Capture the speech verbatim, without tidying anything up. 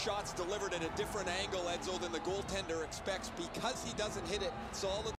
shot's delivered at a different angle, Edzo, than the goaltender expects because he doesn't hit it. It's all